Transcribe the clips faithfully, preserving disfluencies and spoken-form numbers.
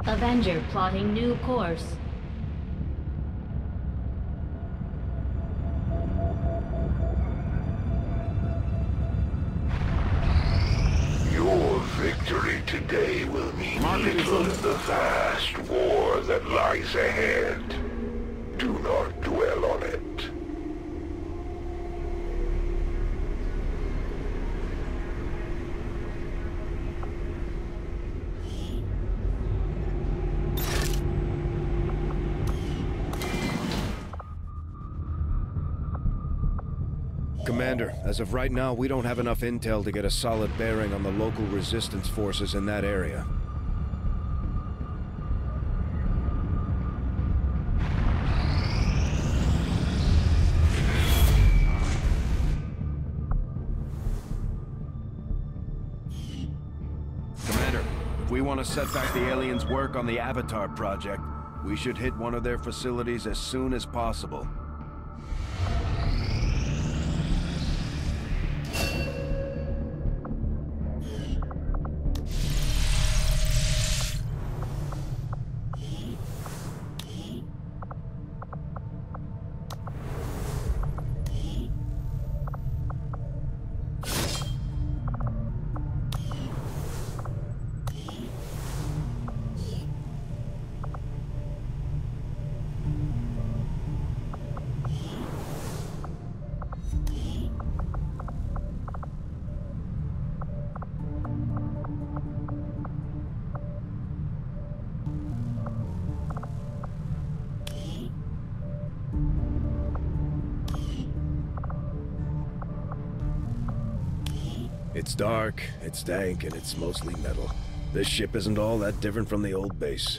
Avenger plotting new course. Your victory today will mean little in the vast war that lies ahead. Do not dwell on it. Commander, as of right now, we don't have enough intel to get a solid bearing on the local resistance forces in that area. Commander, if we want to set back the aliens' work on the Avatar project, we should hit one of their facilities as soon as possible. It's dark, it's dank, and it's mostly metal. This ship isn't all that different from the old base.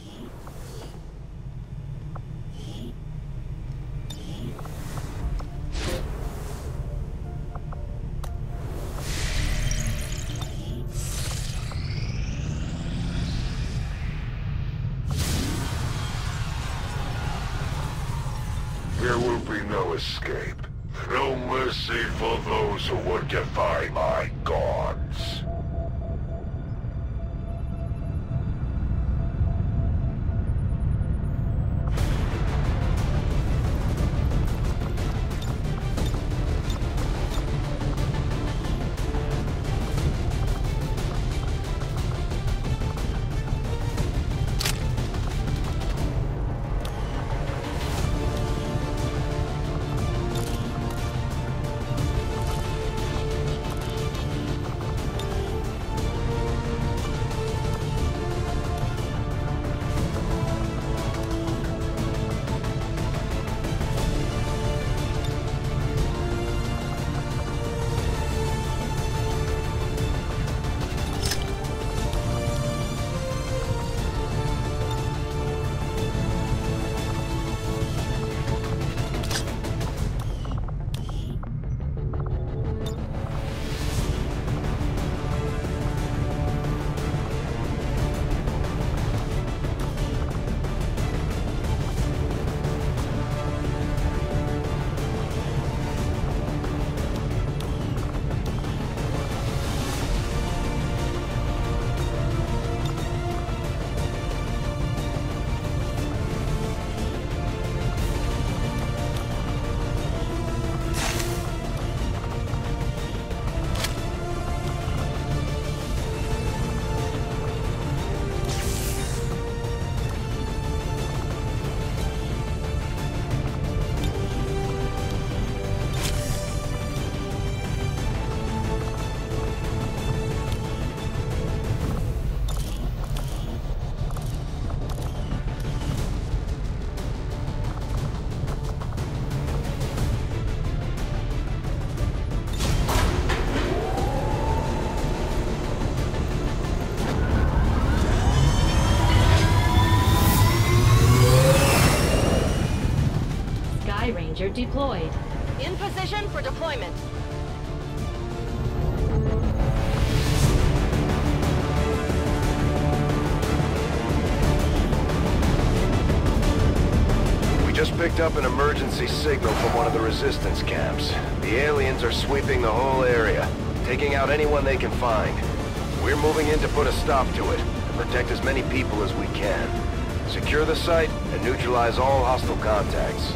There will be no escape. No mercy for those who would defy my gods. Ranger deployed. In position for deployment. We just picked up an emergency signal from one of the resistance camps. The aliens are sweeping the whole area, taking out anyone they can find. We're moving in to put a stop to it. protect as many people as we can. Secure the site and neutralize all hostile contacts.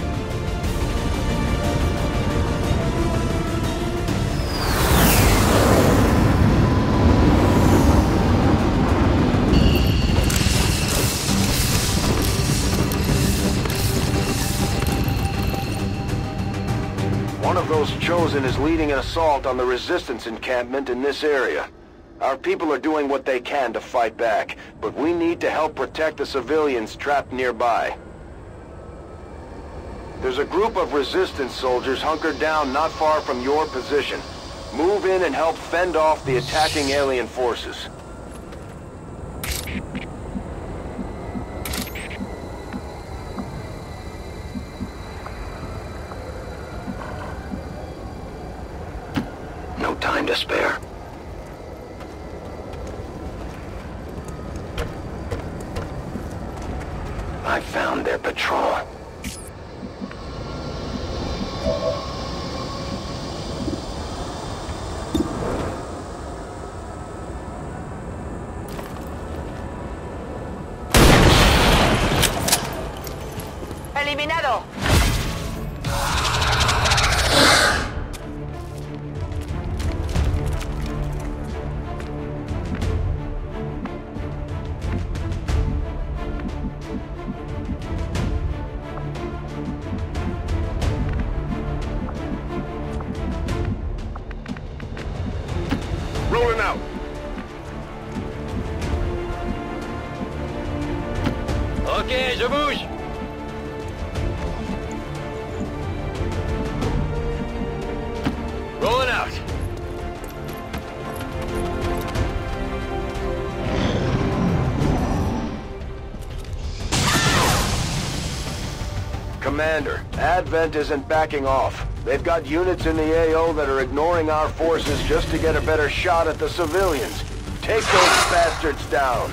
One of those chosen is leading an assault on the Resistance encampment in this area. Our people are doing what they can to fight back, but we need to help protect the civilians trapped nearby. There's a group of Resistance soldiers hunkered down not far from your position. Move in and help fend off the attacking alien forces. No time to spare. I found their patrol. Eliminado. Rolling out. Ok, je bouge. Rolling out. Commander, Advent isn't backing off. They've got units in the A O that are ignoring our forces just to get a better shot at the civilians. Take those bastards down.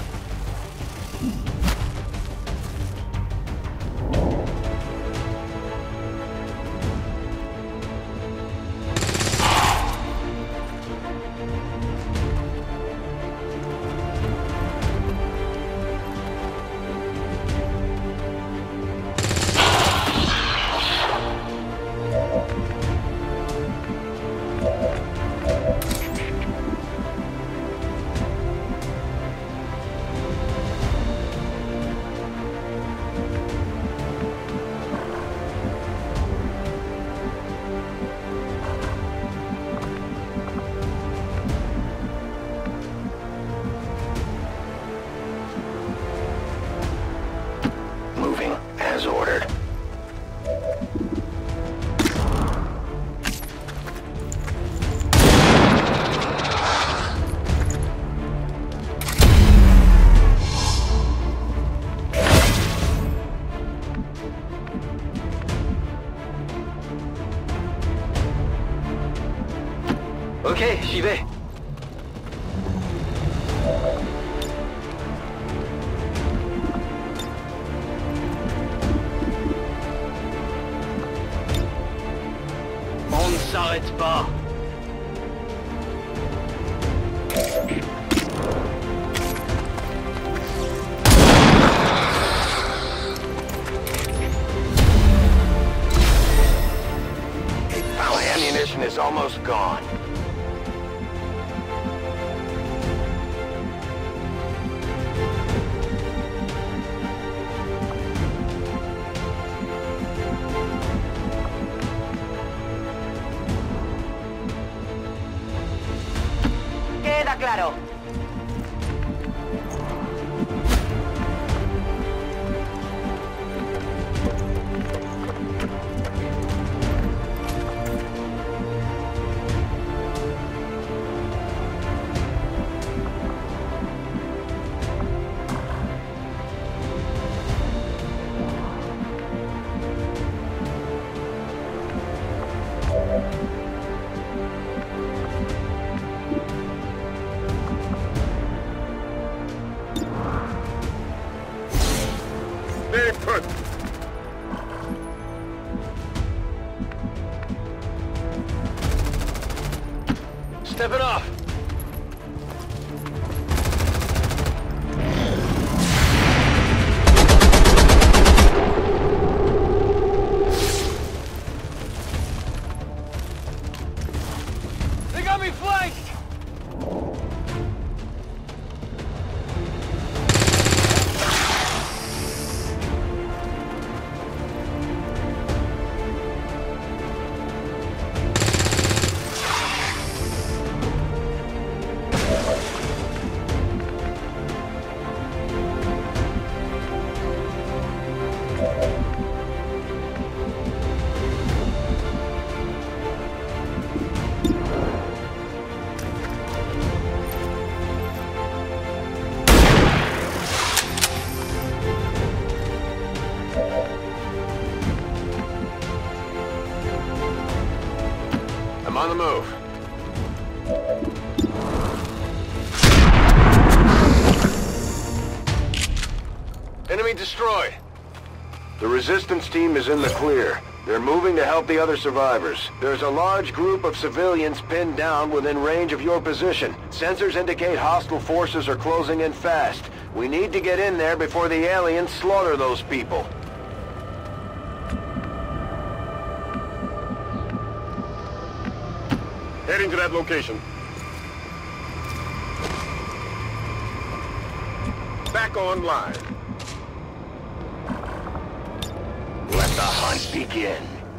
As ordered. Ok, j'y vais. On ne s'arrête pas. My ammunition is almost gone. Queda claro. Stay put. Stepping off. got me flanked! I'm on the move. Enemy destroyed. The resistance team is in the clear. They're moving to help the other survivors. There's a large group of civilians pinned down within range of your position. Sensors indicate hostile forces are closing in fast. We need to get in there before the aliens slaughter those people. Heading to that location. Back online. Let the hunt begin.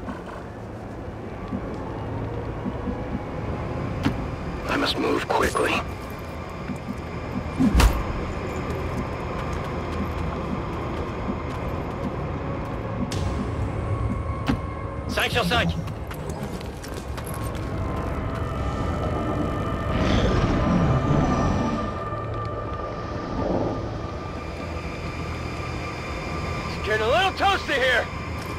I must move quickly. cinq sur cinq. It's getting a little toasty here.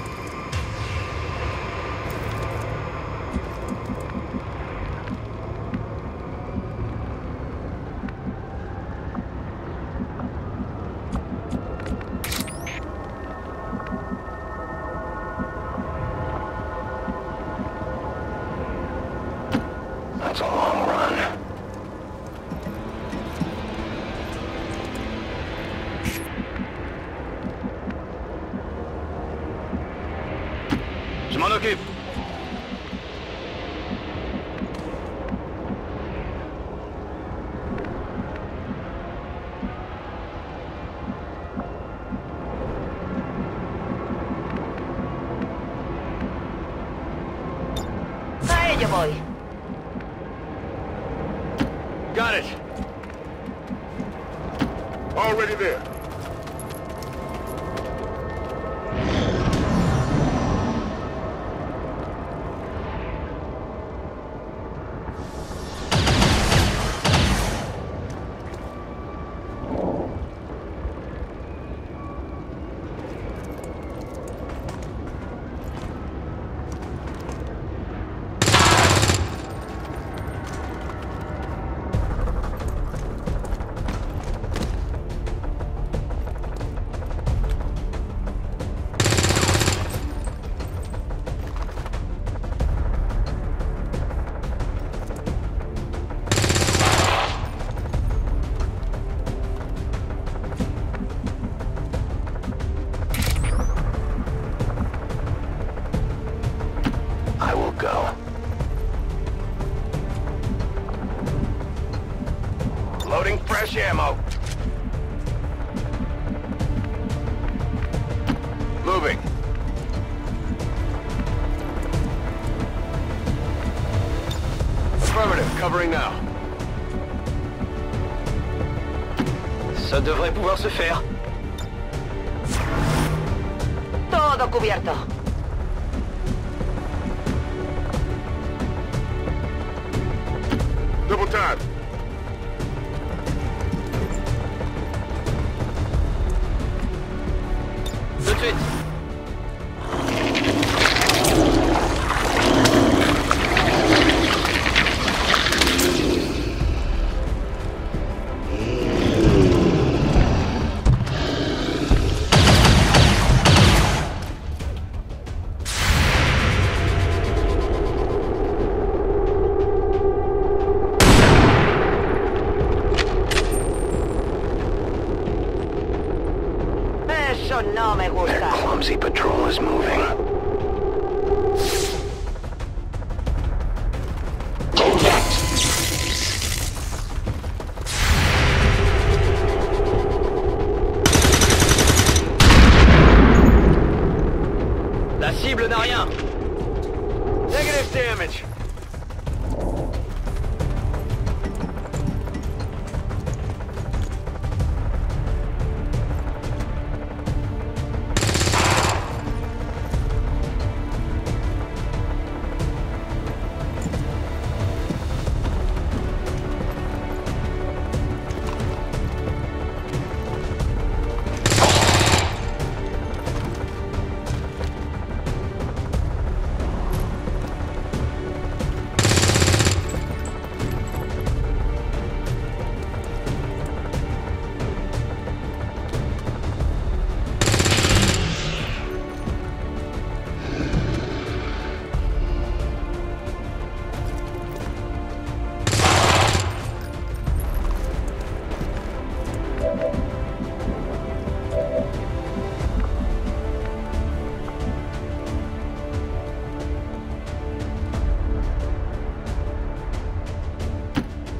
That's a long run. Je m'en occupe. A ello voy. Got it. Already there. I will go. Loading fresh ammo. Moving. Affirmative, covering now. Ça devrait pouvoir se faire. Todo cubierto. Double time. Tout de suite. Eso no me Their gusta. clumsy patrol is moving. Contact!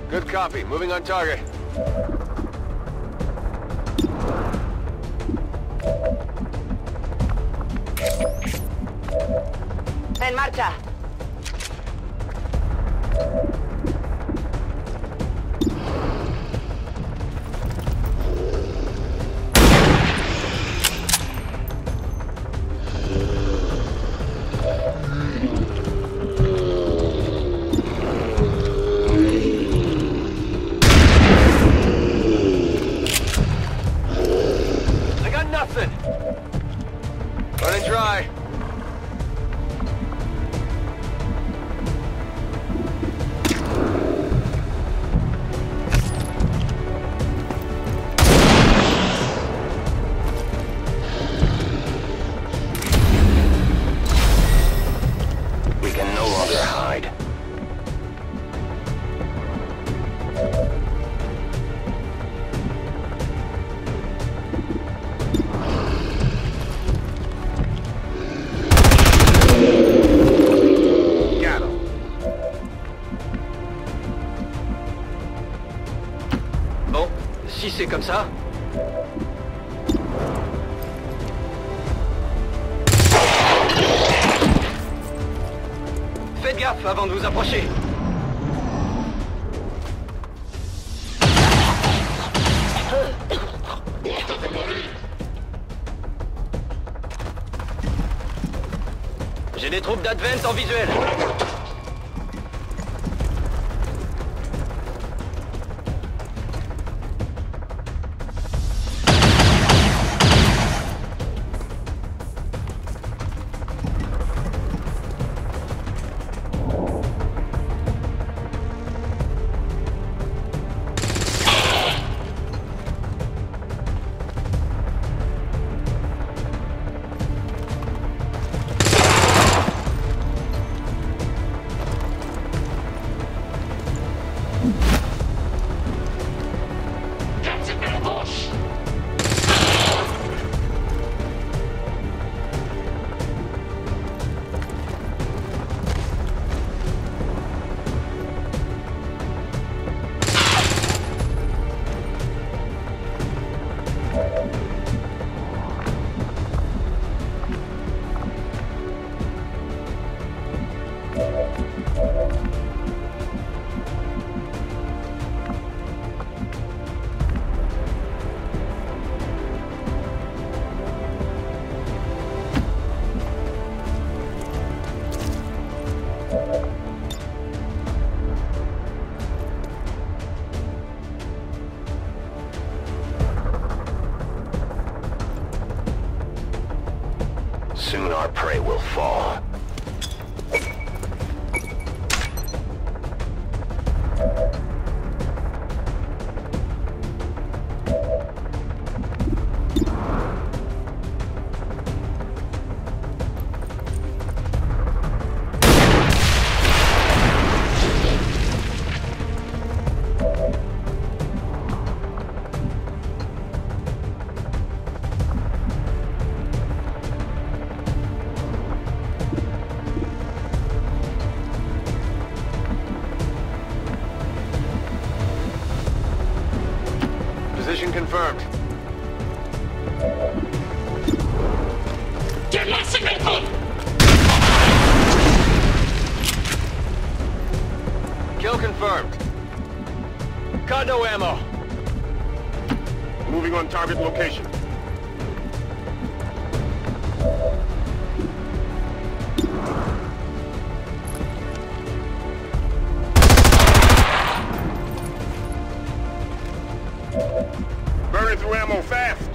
Good copy. Moving on target. En marcha. I got nothing. Running dry. We can no longer hide. Got him. Bon, si c'est comme ça... Faites gaffe avant de vous approcher. J'ai des troupes d'Advent en visuel. Soon our prey will fall. Position confirmed. Kill confirmed. Got no ammo. Moving on target location. Burning through ammo fast.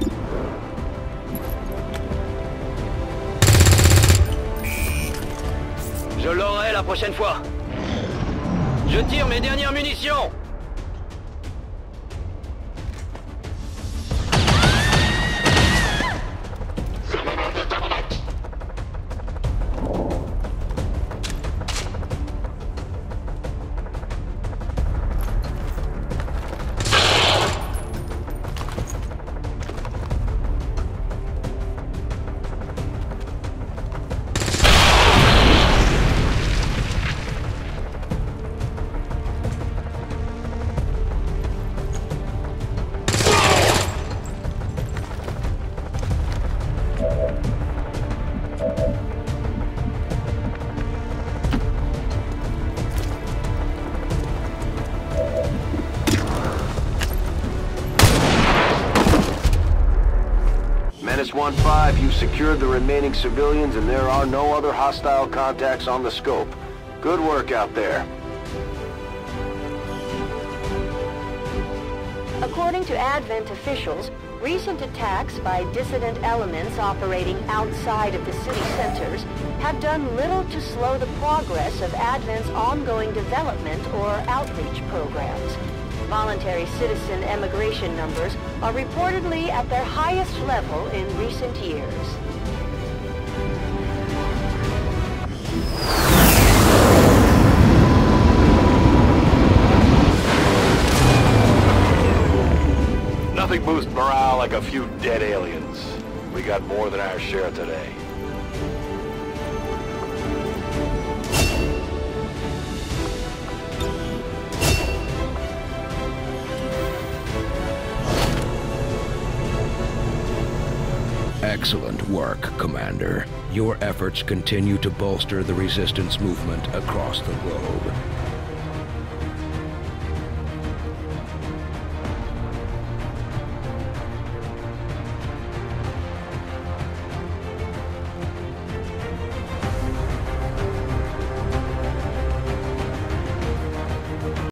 Je l'aurai la prochaine fois. Je tire mes dernières munitions. minus one five, you secured the remaining civilians and there are no other hostile contacts on the scope. Good work out there. According to Advent officials, recent attacks by dissident elements operating outside of the city centers have done little to slow the progress of Advent's ongoing development or outreach programs. Voluntary citizen emigration numbers are reportedly at their highest level in recent years. Nothing boosts morale like a few dead aliens. We got more than our share today. Excellent work, Commander. Your efforts continue to bolster the resistance movement across the globe.